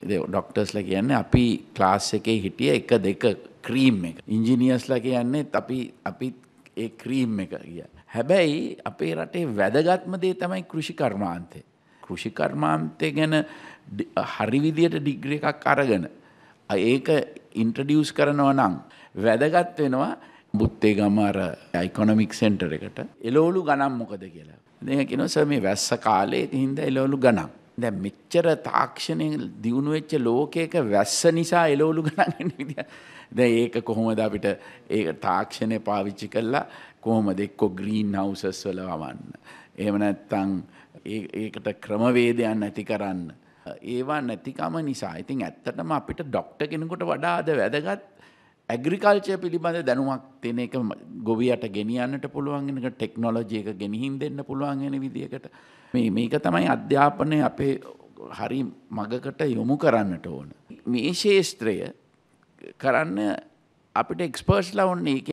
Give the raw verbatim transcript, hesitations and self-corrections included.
ඩොක්ටර්ස්ලා කියන්නේ අපි ක්ලාස් එකේ හිටිය එක දෙක ක්‍රීම් එක. ඉංජිනියර්ස්ලා කියන්නේ අපි අපි ඒ ක්‍රීම් එක කිය. හැබැයි අපේ රටේ වැදගත්ම දේ තමයි කෘෂි කර්මාන්තය. කෘෂි කර්මාන්තය ගැන හරි විදියට ඩිග්‍රී එකක් අරගෙන ඒක ඉන්ට්‍රොඩියුස් කරනවා නම් වැදගත් වෙනවා බුත්තේගම අර ඉකොනොමික් සෙන්ටර් එකට එළවලු ගණන් මොකද කියලා. දැන් කියනවා සර් මේ වැස්ස කාලේ හින්දා එළවලු ගණන්. දැන් මෙච්චර තාක්ෂණයෙන් දියුණු වෙච්ච ලෝකයක වැස්ස නිසා එළවලු ගණන් එන විදිය. දැන් ඒක කොහොමද අපිට ඒක තාක්ෂණය පාවිච්චි කළා කොහොමද එක්ක ග්‍රීන් හවුසස් වල වවන්න. එහෙම නැත්නම් ඒකට ක්‍රමවේදයන් නැති කරන්න. ඒවා නැතිකම නිසා. ඉතින් ඇත්තටම අපිට ડોක්ටර් කෙනෙකුට වඩා අද වැදගත් ඇග්‍රිකල්චර් පිළිබඳ දැනුමක් තියෙන එක ගොවියට ගෙනියන්නට පුළුවන් වෙන එක ටෙක්නොලොජි එක ගෙනිහින් දෙන්න පුළුවන් වෙන විදියකට මේ මේක තමයි අධ්‍යාපනය අපේ හරි මගකට යොමු කරන්නට ඕන. මේ ශාස්ත්‍රය කරන්න අපිට එක්ස්පර්ට්ස්ලා ඕනේ. ඒ